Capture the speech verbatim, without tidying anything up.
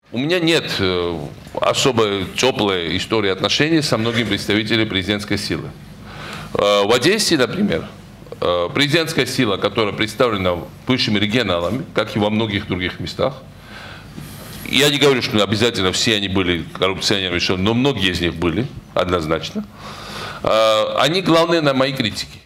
У меня нет э, особо теплой истории отношений со многими представителями президентской силы. Э, в Одессе, например, э, президентская сила, которая представлена бывшими регионалами, как и во многих других местах, я не говорю, что обязательно все они были коррупционерами, но многие из них были, однозначно, э, они главные на моей критике.